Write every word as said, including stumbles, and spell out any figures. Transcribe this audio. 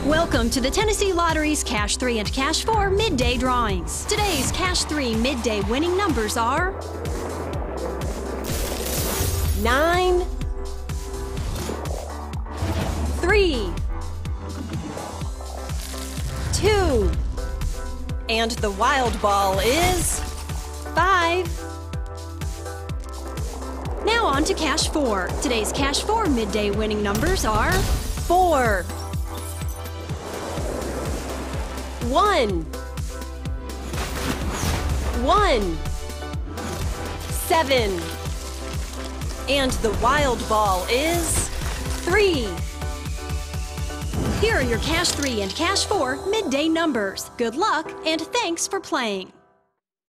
Welcome to the Tennessee Lottery's Cash three and Cash four midday drawings. Today's Cash three midday winning numbers are nine, three, two, and the wild ball is five. Now on to Cash four. Today's Cash four midday winning numbers are four, one, one, seven, and the wild ball is three. Here are your Cash three and Cash four midday numbers. Good luck and thanks for playing.